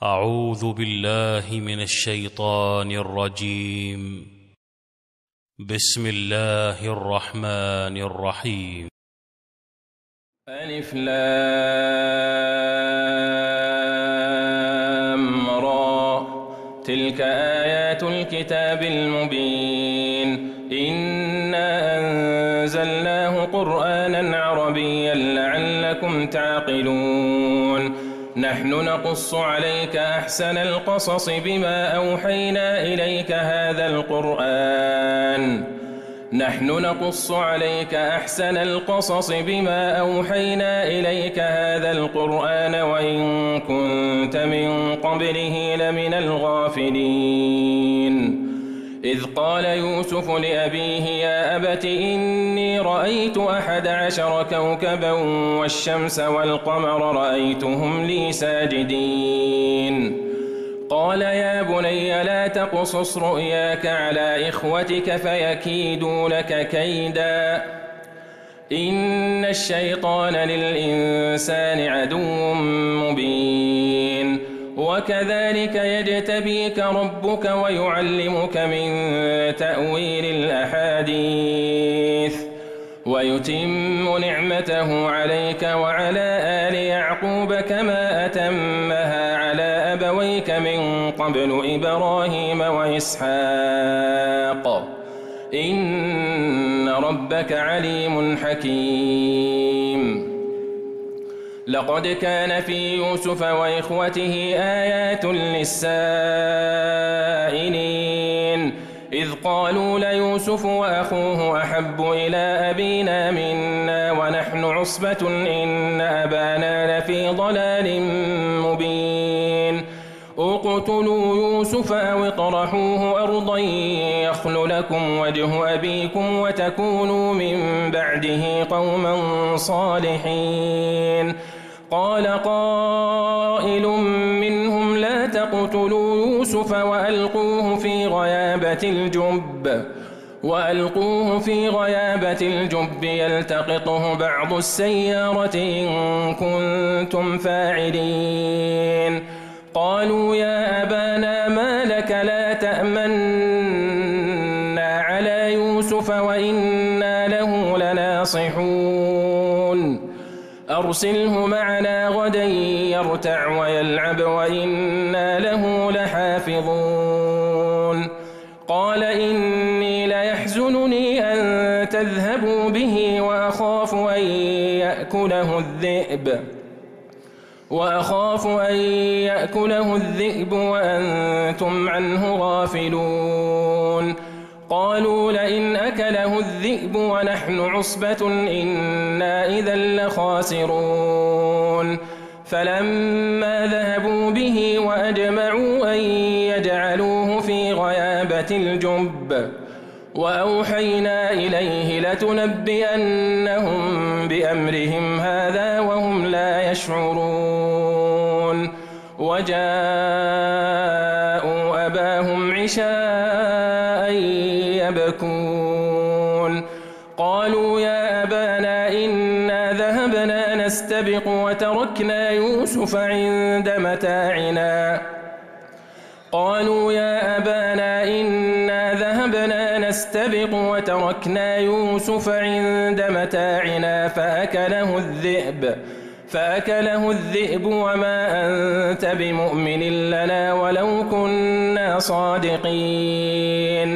أعوذ بالله من الشيطان الرجيم. بسم الله الرحمن الرحيم. ألف لام را، تلك آيات الكتاب المبين. إنا أنزلناه قرآنا عربيا لعلكم تعقلون. نحن نقص عليك أحسن القصص بما أوحينا إليك هذا القرآن. نحن نقص عليك أحسن القصص بما أوحينا إليك هذا القرآن وإن كنت من قبله لمن الغافلين. إذ قال يوسف لأبيه يا أبت إني رأيت 11 كوكبا والشمس والقمر رأيتهم لي ساجدين. قال يا بني لا تقصص رؤياك على إخوتك فيكيدوا لك كيدا. إن الشيطان للإنسان عدو مبين. وكذلك يجتبيك ربك ويعلمك من تأويل الأحاديث ويتم نعمته عليك وعلى آل يعقوب كما أتمها على أبويك من قبل إبراهيم وإسحاق إن ربك عليم حكيم. لقد كان في يوسف وإخوته آيات للسائلين إذ قالوا ليوسف وأخوه أحب إلى أبينا منا ونحن عصبة إن أبانا لفي ضلال مبين. اقتلوا يوسف أو اطرحوه أرضا يخل لكم وجه أبيكم وتكونوا من بعده قوما صالحين. قال قائل منهم لا تقتلوا يوسف وألقوه في غيابة الجب يلتقطه بعض السيارة إن كنتم فاعلين. قالوا يا أبانا ما لك لا تأمنا على يوسف وإنا له لناصحون. أرسله معنا غدا يرتع ويلعب وإنا له لحافظون. قال إني ليحزنني أن تذهبوا به وأخاف أن يأكله الذئب وأنتم عنه غافلون. قالوا لئن أكله الذئب ونحن عصبة إنا إذا لخاسرون. فلما ذهبوا به وأجمعوا أن يجعلوه في غيابة الجب وأوحينا إليه لتنبئنهم بأمرهم هذا وهم لا يشعرون. وجاءوا أباهم عشاء يبكون. قالوا يا أبانا إنا ذهبنا نستبق وتركنا يوسف عند متاعنا فأكله الذئب وما أنت بمؤمن لنا ولو كنا صادقين.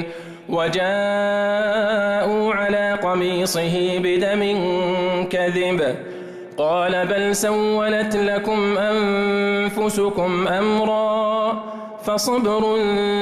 وجاءوا على قميصه بدم كذب قال بل سولت لكم أنفسكم أمرا فصبر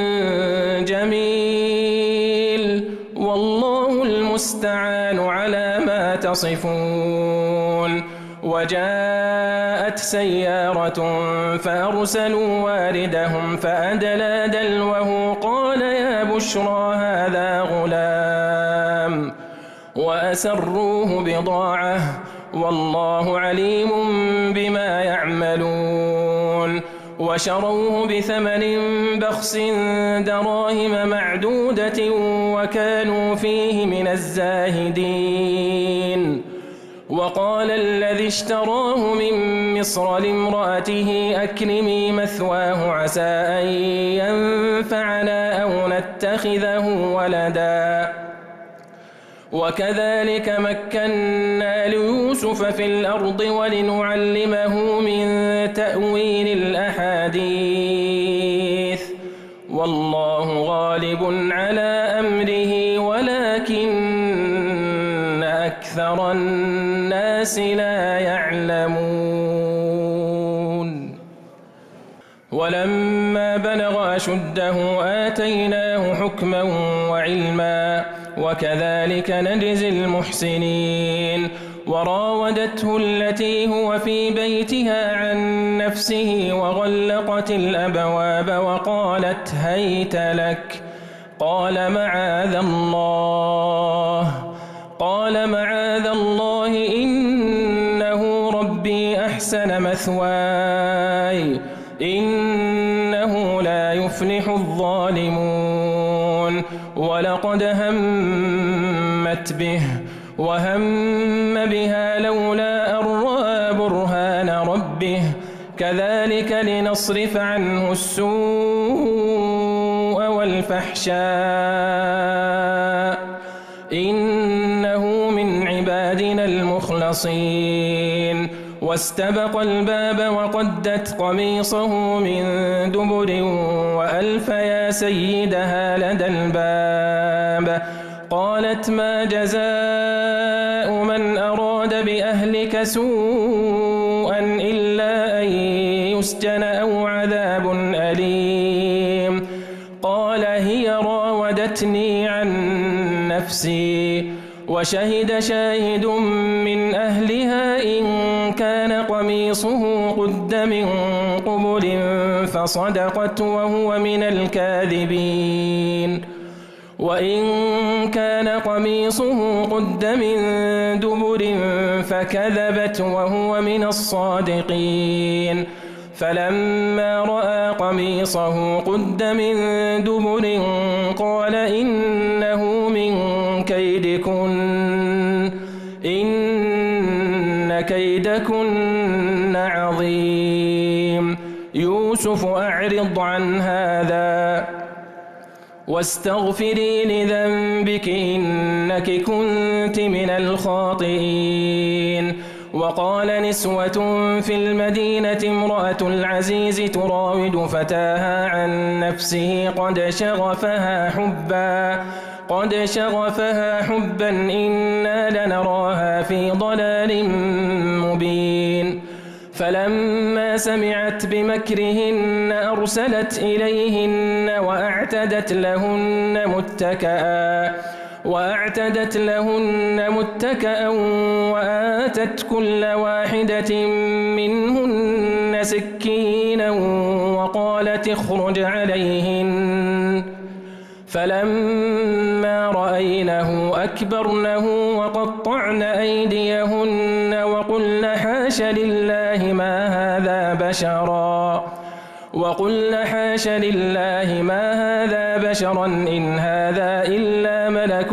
جميل والله المستعان على ما تصفون. وجاءت سيارة فأرسلوا واردهم فأدلى دلوه قال يا بشرى هذا غلام وأسروه بضاعة والله عليم بما يعملون. وشروه بثمن بخس دراهم معدودة وكانوا فيه من الزاهدين. وقال الذي اشتراه من مصر لامرأته أكرمي مثواه عسى أن ينفعنا أو نتخذه ولدا وكذلك مكنا ليوسف في الأرض ولنعلمه من تأويل الأحاديث والله غالب على أمره ولكن أكثر الناس لا يعلمون ولما بلغ أشده آتيناه حكما وعلما وكذلك نجزي المحسنين وراودته التي هو في بيتها عن نفسه وغلقت الأبواب وقالت هيت لك قال معاذ الله إنه ربي أحسن مثواي إنه لا يفلح الظالمون ولقد همت به وهم بها لولا أن رأى برهان ربه كذلك لنصرف عنه السوء والفحشاء إنه من عبادنا المخلصين واستبق الباب وقدت قميصه من دبر وألف يا سيدها لدى الباب قالت ما جزاء من أراد بأهلك سوءا إلا أن يسجن أو عذاب أليم قال هي راودتني عن نفسي وشهد شاهد من أهلها إن كان قميصه قد من قبل فصدقت وهو من الكاذبين وإن كان قميصه قد من دبر فكذبت وهو من الصادقين فلما رأى قميصه قد من دبر قال إنه من كيدكن إن كيدكن عظيم يوسف أعرض عن هذا واستغفري لذنبك إنك كنت من الخاطئين وقال نسوة في المدينة امرأة العزيز تراود فتاها عن نفسه قد شغفها حبا إنا لنراها في ضلال مبين فلما سمعت بمكرهن أرسلت إليهن وأعتدت لهن متكأ وآتت كل واحدة منهن سكينا وقالت اخرج عليهن فلما رأينه أكبرنه وقطعن أيديهن وقلن حاش لله ما هذا بشرا إن هذا إلا ملك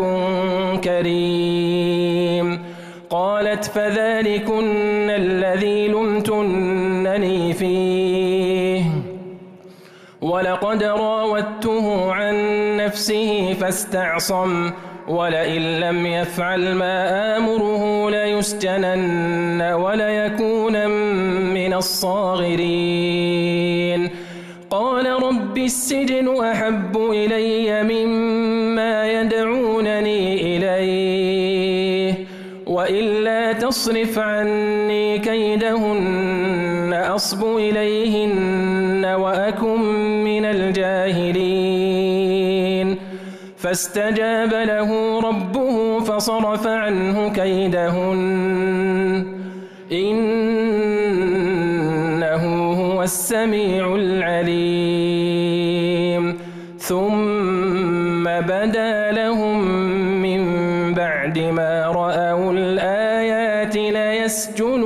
كريم قالت فذلكن الذي لمتنني فيه ولقد راودته عن نفسه فاستعصم ولئن لم يفعل ما آمره ليسجنن وليكون من الصاغرين قال رب السجن أحب إلي مما يدعونني إليه وإلا تصرف عني كيدهن أصب إليهن وأكن من الجاهلين فاستجاب له ربه فصرف عنه كيدهن إنه هو السميع العليم ثم بدا لهم من بعد ما رأوا الآيات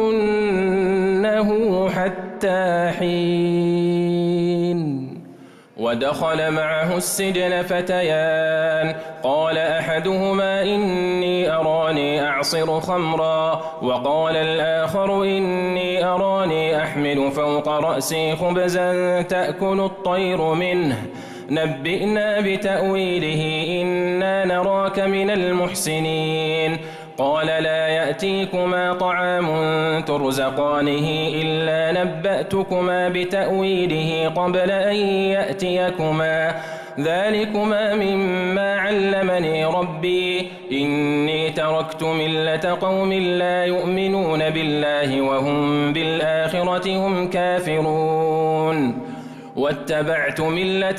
ليسجننه حتى حين ودخل معه السجن فتيان قال أحدهما إني أراني أعصر خمرا وقال الآخر إني أراني أحمل فوق رأسي خبزا تأكل الطير منه نبئنا بتأويله إنا نراك من المحسنين قال لا يأتيكما طعام ترزقانه إلا نبأتكما بتأويله قبل أن يأتيكما ذلكما مما علمني ربي إني تركت ملة قوم لا يؤمنون بالله وهم بالآخرة هم كافرون واتبعت ملة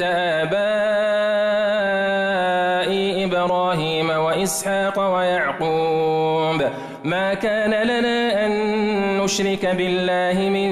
آبائي إبراهيم وإسحاق ويعقوب ما كان لنا أن نشرك بالله من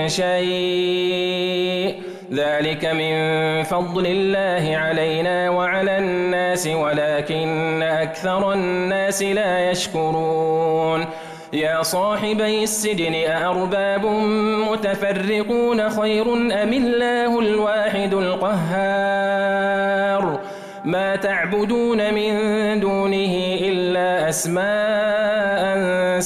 شيء ذلك من فضل الله علينا وعلى الناس ولكن أكثر الناس لا يشكرون يا صاحبي السجن أأرباب متفرقون خير أم الله الواحد القهار ما تعبدون من دونه إلا أسماء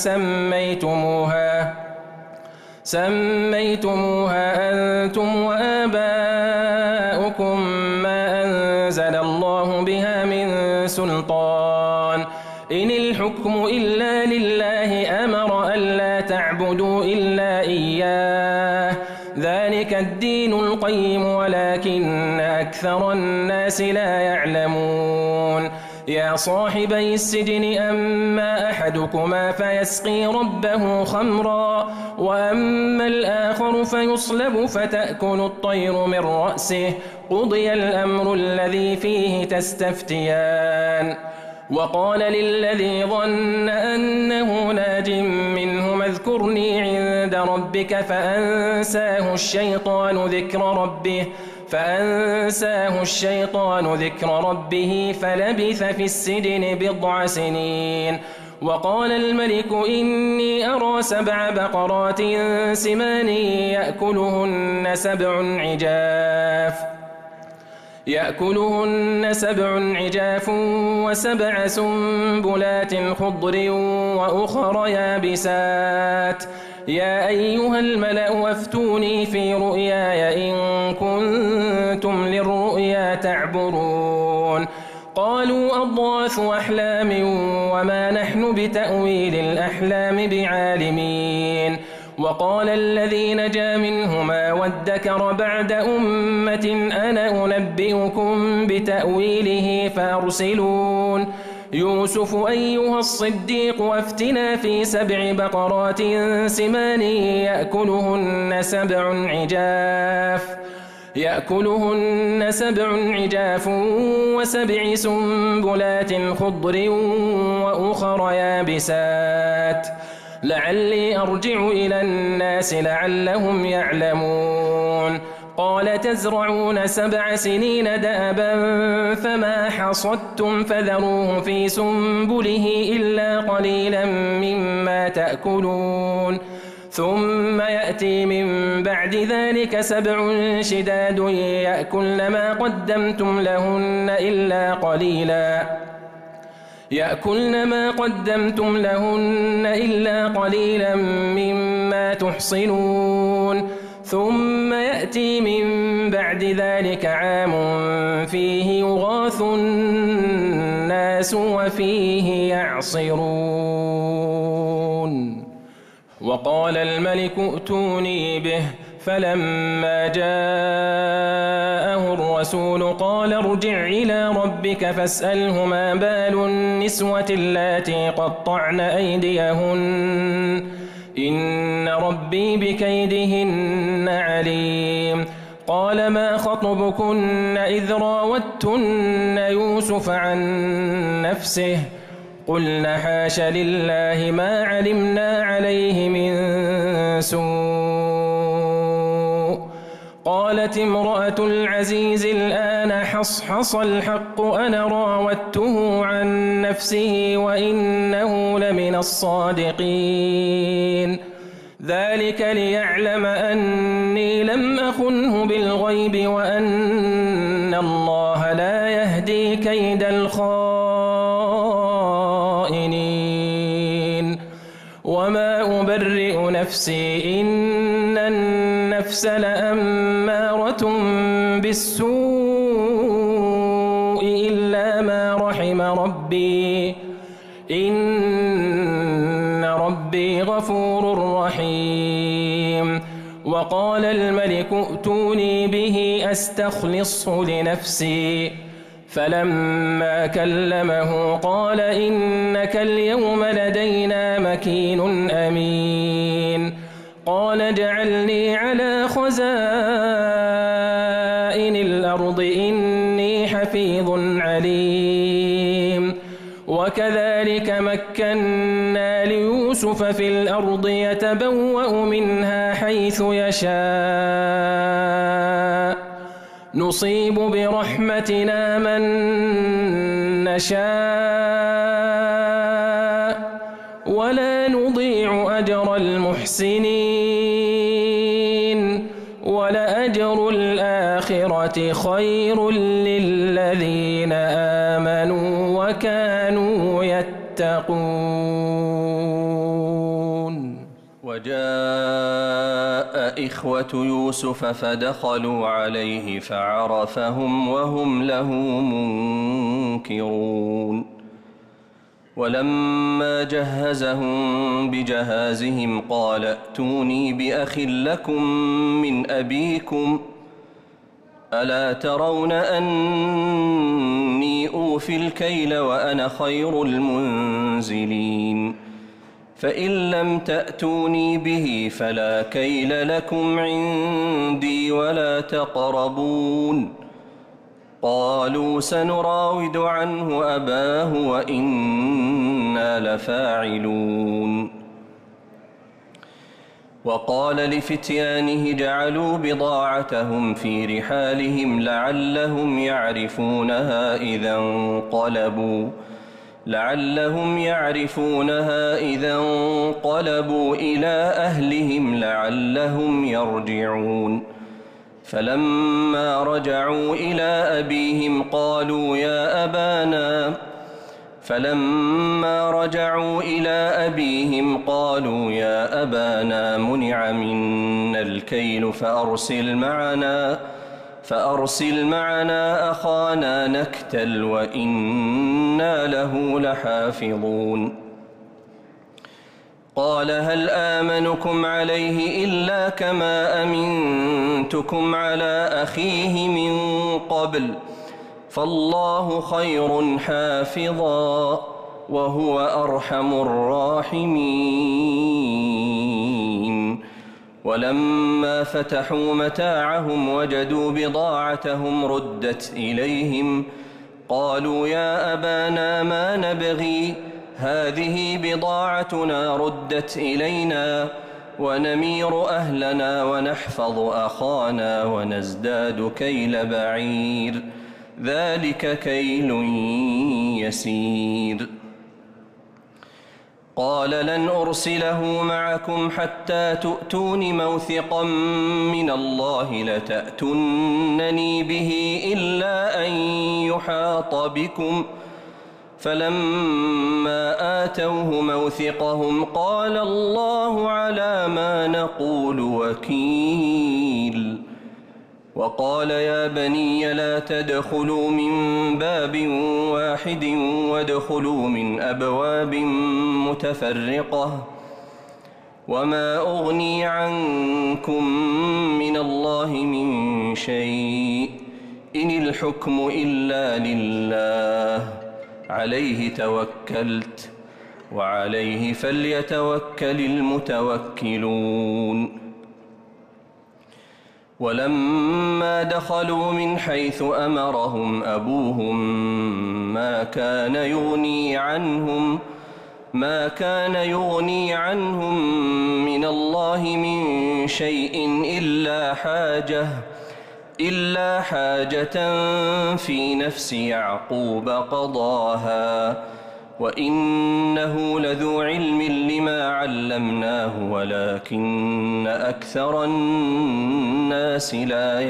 سميتموها أنتم وآباؤكم ما أنزل الله بها من سلطان إن الحكم إلا لله أمر ألا تعبدوا إلا إياه ذلك الدين القيم ولكن أكثر الناس لا يعلمون يا صاحبي السجن أما أحدكما فيسقي ربه خمرا وأما الآخر فيصلب فتأكل الطير من رأسه قضي الأمر الذي فيه تستفتيان وقال للذي ظن أنه ناج منهما اذكرني عند ربك فأنساه الشيطان ذكر ربه فلبث في السجن بضع سنين وقال الملك إني أرى 7 بقرات سمان يأكلهن 7 عجاف و7 سنبلات خضر وأخر يابسات يا أيها الملأ أفتوني في رؤياي إن كنتم للرؤيا تعبرون قالوا أضغاث أحلام وما نحن بتأويل الأحلام بعالمين وقال الذي نجا منهما وادكر بعد أمة أنا أنبئكم بتأويله فأرسلون يوسف أيها الصديق أفتنا في 7 بقرات سمان يأكلهن 7 عجاف و7 سنبلات خضر وأخر يابسات لعلي أرجع إلى الناس لعلهم يعلمون قال تزرعون 7 سنين دأبا فما حصدتم فذروه في سنبله إلا قليلا مما تأكلون ثم يأتي من بعد ذلك 7 شداد يأكلن ما قدمتم لهن إلا قليلا مما تحصنون ثم يأتي من بعد ذلك عام فيه يغاث الناس وفيه يعصرون وقال الملك ائتوني به فلما جاءه الرسول قال ارجع إلى ربك فاسأله ما بال النسوة اللاتي قطعن أيديهن إن ربي بكيدهن عليم قال ما خطبكن إذ راوتن يوسف عن نفسه قلنا حاش لله ما علمنا عليه من سوء قالت امرأة العزيز الآن حصحص الحق أنا راودته عن نفسه وإنه لمن الصادقين ذلك ليعلم أني لم فخنه بالغيب وأن الله لا يهدي كيد الخائنين وما أبرئ نفسي إن النفس لأمارة بالسوء إلا ما رحم ربي إن ربي غفور رحيم وقال الملك ائتوني به أستخلصه لنفسي فلما كلمه قال إنك اليوم لدينا مكين أمين قال اجعلني على خزائن الأرض إني حفيظ عليم وكذلك مكنا ليوسف في الأرض يتبوأ منها حيث يشاء نصيب برحمتنا من نشاء ولا نضيع أجر المحسنين ولأجر الآخرة خير للذين آمنوا وكانوا يتقون. وجاء إخوة يوسف فدخلوا عليه فعرفهم وهم له منكرون ولما جهزهم بجهازهم قال ائتوني بأخ لكم من أبيكم ألا ترون أني أوفي الكيل وأنا خير المنزلين فإن لم تأتوني به فلا كيل لكم عندي ولا تقربون قالوا سنراود عنه أباه وإنا لفاعلون وقال لفتيانه جعلوا بضاعتهم في رحالهم لعلهم يعرفونها إذا انقلبوا إلى أهلهم لعلهم يرجعون فلما رجعوا إلى أبيهم قالوا يا أبانا منع منا الكيل فأرسل معنا أخانا نكتل وإنا له لحافظون قال هل آمنكم عليه إلا كما أمنتكم على أخيه من قبل فالله خير حافظا وهو أرحم الراحمين ولما فتحوا متاعهم وجدوا بضاعتهم ردت إليهم قالوا يا أبانا ما نبغي هذه بضاعتنا ردت إلينا ونمير أهلنا ونحفظ أخانا ونزداد كيل بعير ذلك كيل يسير قال لن أرسله معكم حتى تؤتون موثقا من الله لتأتونني به إلا أن يحاط بكم فلما آتوه موثقهم قال الله على ما نقول وكيل وقال يا بني لا تدخلوا من باب واحد وادخلوا من أبواب متفرقة وما أغني عنكم من الله من شيء إن الحكم إلا لله عليه توكلت وعليه فليتوكل المتوكلون ولما دخلوا من حيث أمرهم أبوهم ما كان يغني عنهم من الله من شيء إلا حاجة في نفس يعقوب قضاها وإنه لذو علم لما علمناه ولكن أكثر الناس لا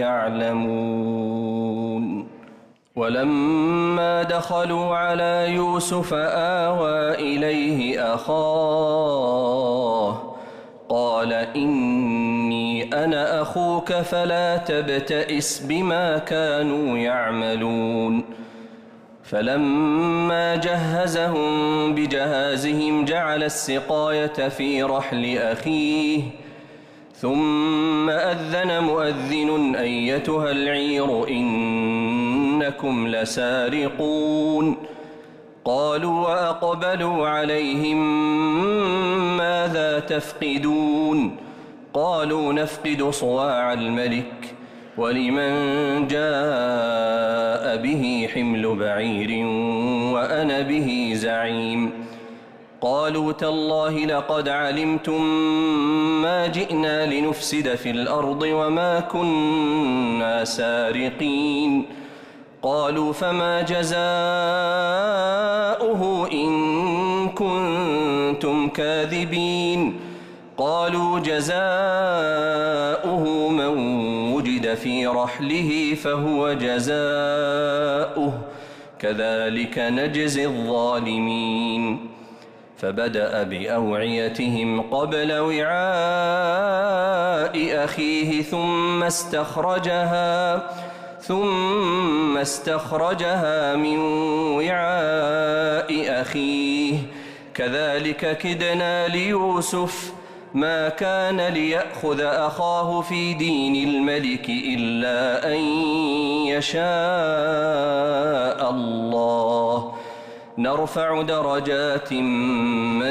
يعلمون ولما دخلوا على يوسف آوى إليه أخاه قال إني أنا أخوك فلا تبتئس بما كانوا يعملون فلما جهزهم بجهازهم جعل السقاية في رحل أخيه ثم أذن مؤذن أيتها العير إنكم لسارقون قالوا وأقبلوا عليهم ماذا تفقدون قالوا نفقد صواع الملك ولمن جاء به حمل بعير وأنا به زعيم قالوا تالله لقد علمتم ما جئنا لنفسد في الأرض وما كنا سارقين قالوا فما جزاؤه إن كنتم كاذبين قالوا جزاؤه من وجد في رحله فهو جزاؤه كذلك نجزي الظالمين فبدأ بأوعيتهم قبل وعاء أخيه ثم استخرجها من وعاء أخيه كذلك كدنا ليوسف ما كان ليأخذ أخاه في دين الملك إلا أن يشاء الله نرفع درجات من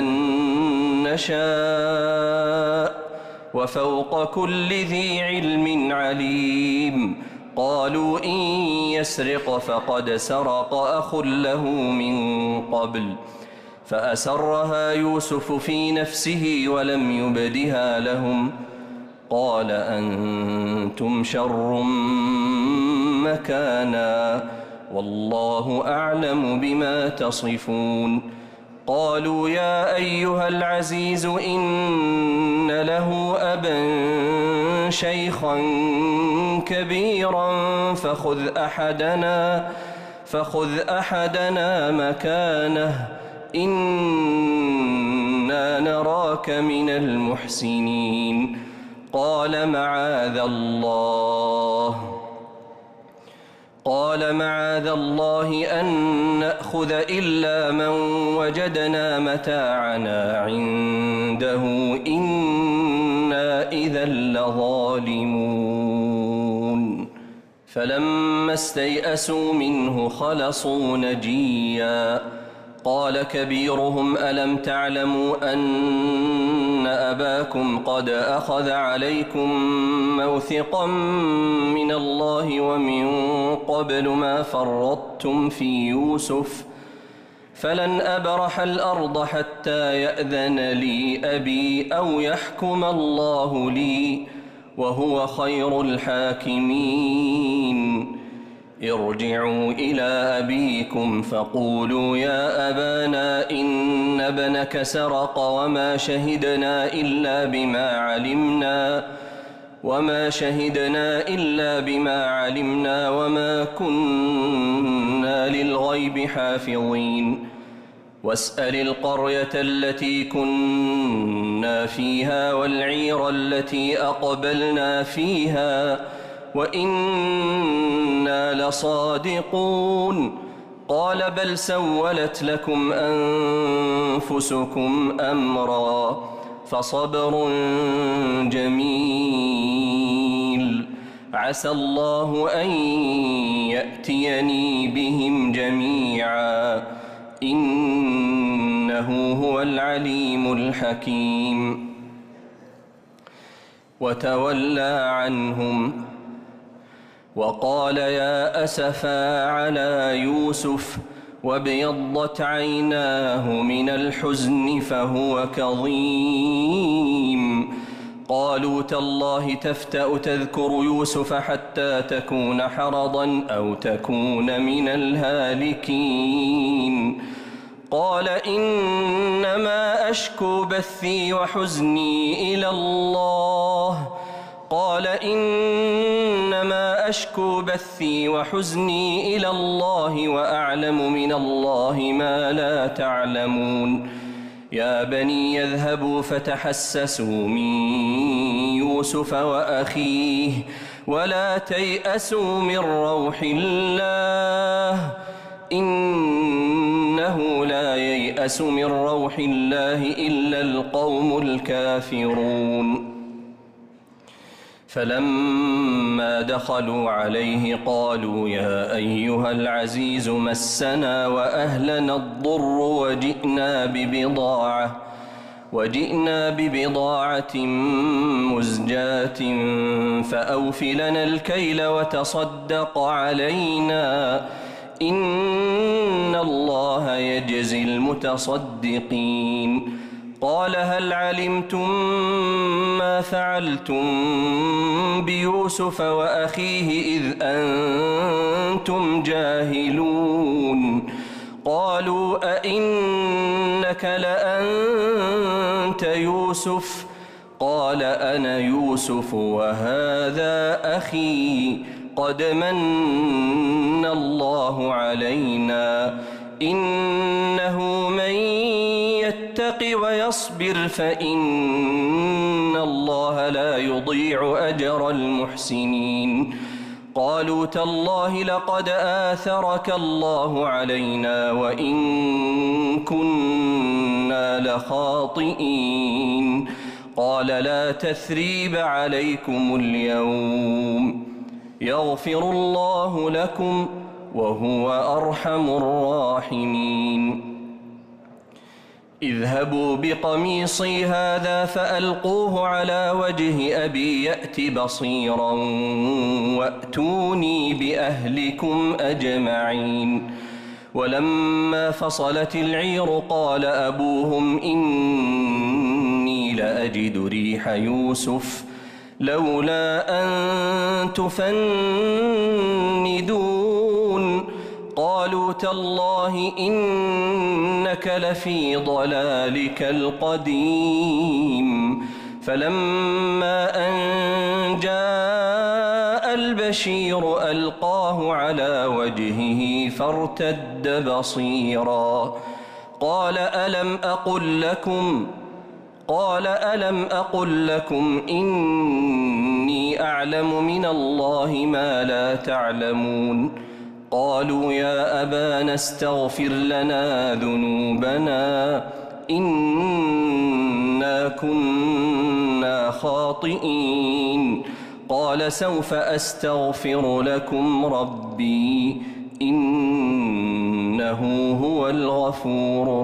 نشاء وفوق كل ذي علم عليم قالوا إن يسرق فقد سرق أخ له من قبل فأسرها يوسف في نفسه ولم يبدها لهم قال أنتم شر مكانا والله أعلم بما تصفون قالوا يا أيها العزيز إن له أبا شيخا كبيرا فخذ أحدنا مكانه إنا نراك من المحسنين قال معاذ الله أن نأخذ إلا من وجدنا متاعنا عنده إنا إذا لظالمون فلما استيئسوا منه خلصوا نجيا قال كبيرهم ألم تعلموا أن أباكم قد أخذ عليكم موثقا من الله ومن قبل ما فرطتم في يوسف فلن أبرح الأرض حتى يأذن لي أبي أو يحكم الله لي وهو خير الحاكمين ارجعوا إلى أبيكم فقولوا يا أبانا إن ابنك سرق وما شهدنا إلا بما علمنا وما كنا للغيب حافظين واسأل القرية التي كنا فيها والعير التي أقبلنا فيها وإنا لصادقون قال بل سولت لكم أنفسكم أمرا فصبر جميل عسى الله أن يأتيني بهم جميعا إنه هو العليم الحكيم وتولى عنهم وقال يا أسفا على يوسف وابيضت عيناه من الحزن فهو كظيم قالوا تالله تفتأ تذكر يوسف حتى تكون حرضا أو تكون من الهالكين قال إنما أشكو بثي وحزني إلى الله وأعلم من الله ما لا تعلمون يا بني يذهبوا فتحسسوا من يوسف وأخيه ولا تيأسوا من روح الله إنه لا ييأس من روح الله إلا القوم الكافرون فلما دخلوا عليه قالوا يا أيها العزيز مسنا وأهلنا الضر وجئنا ببضاعة مزجاة فأوف لنا الكيل وتصدق علينا إن الله يجزي المتصدقين قال هل علمتم ما فعلتم بيوسف وأخيه إذ أنتم جاهلون قالوا أئنك لأنت يوسف قال أنا يوسف وهذا أخي قد من الله علينا إنه من يتق ويصبر فإن الله لا يضيع أجر المحسنين قالوا تالله لقد آثرك الله علينا وإن كنا لخاطئين قال لا تثريب عليكم اليوم يغفر الله لكم وهو أرحم الراحمين اذهبوا بقميصي هذا فألقوه على وجه أبي يأت بصيرا وأتوني بأهلكم أجمعين ولما فصلت العير قال أبوهم إني لأجد ريح يوسف لولا أن تفندون قالوا تالله إنك لفي ضلالك القديم فلما أن جاء البشير ألقاه على وجهه فارتد بصيرا قال ألم أقل لكم إني أعلم من الله ما لا تعلمون قالوا يا أبانا استغفر لنا ذنوبنا إنا كنا خاطئين قال سوف أستغفر لكم ربي إنه هو الغفور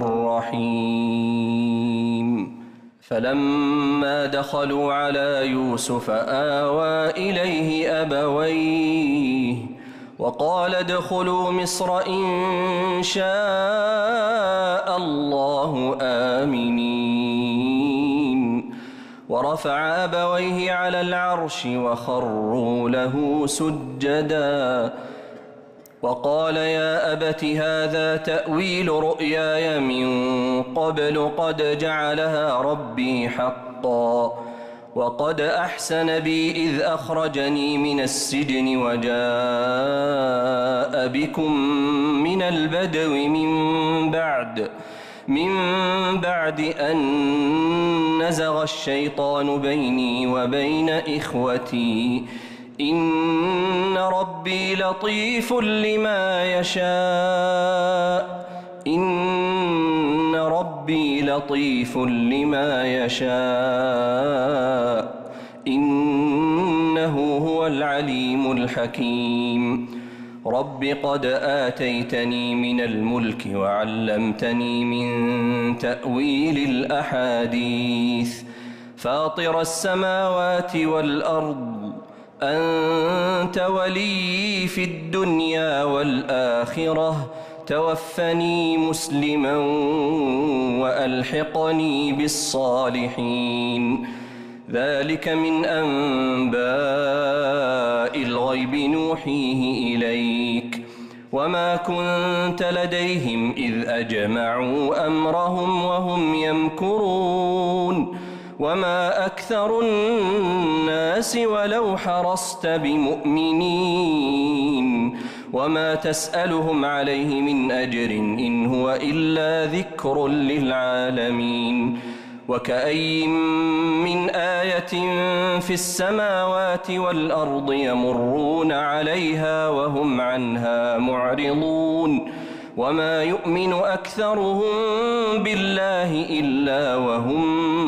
الرحيم فلما دخلوا على يوسف آوى إليه أبويه وقال ادخلوا مصر إن شاء الله آمنين ورفع أبويه على العرش وخروا له سجدا وقال يا أبت هذا تأويل رؤياي من قبل قد جعلها ربي حقا وقد أحسن بي إذ أخرجني من السجن وجاء بكم من البدو من بعد أن نزغ الشيطان بيني وبين إخوتي إن ربي لطيف لما يشاء إن ربي لطيف لما يشاء إنه هو العليم الحكيم رب قد آتيتني من الملك وعلمتني من تأويل الأحاديث فاطر السماوات والأرض أنت ولي في الدنيا والآخرة توفني مسلما وألحقني بالصالحين ذلك من أنباء الغيب نوحيه إليك وما كنت لديهم إذ أجمعوا أمرهم وهم يمكرون وما أكثر الناس ولو حرصت بمؤمنين وما تسألهم عليه من أجر إن هو إلا ذكر للعالمين وكأي من آية في السماوات والأرض يمرون عليها وهم عنها معرضون وما يؤمن أكثرهم بالله إلا وهم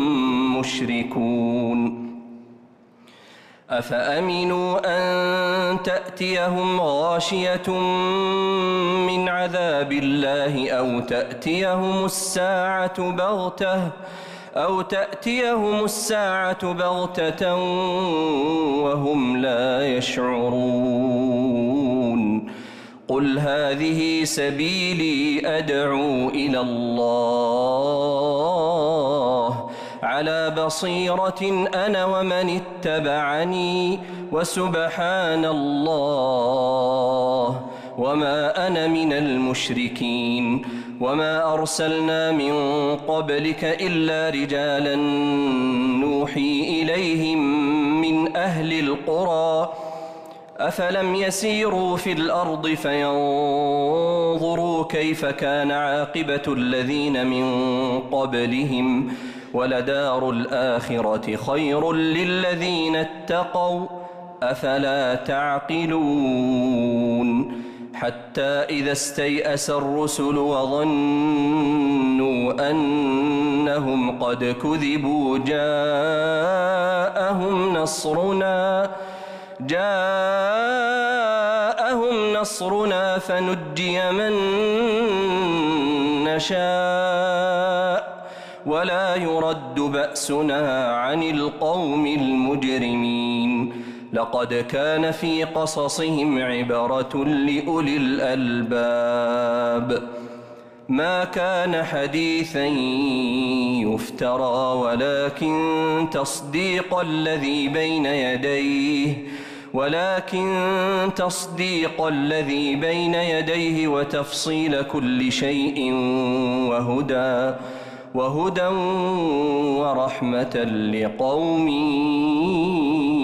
مشركون أفأمنوا أن تأتيهم غاشية من عذاب الله أو تأتيهم الساعة بغتة وهم لا يشعرون قل هذه سبيلي أدعو إلى الله على بصيرة أنا ومن اتبعني وسبحان الله وما أنا من المشركين وما أرسلنا من قبلك إلا رجالا نوحي إليهم من أهل القرى أفلم يسيروا في الأرض فينظروا كيف كان عاقبة الذين من قبلهم ولدار الآخرة خير للذين اتقوا أفلا تعقلون حتى إذا استيأس الرسل وظنوا أنهم قد كذبوا جاءهم نصرنا فنجي من نشاء ولا يرد بأسنا عن القوم المجرمين لقد كان في قصصهم عبرة لأولي الألباب ما كان حديثا يفترى ولكن تصديق الذي بين يديه وتفصيل كل شيء وهدى ورحمة لقوم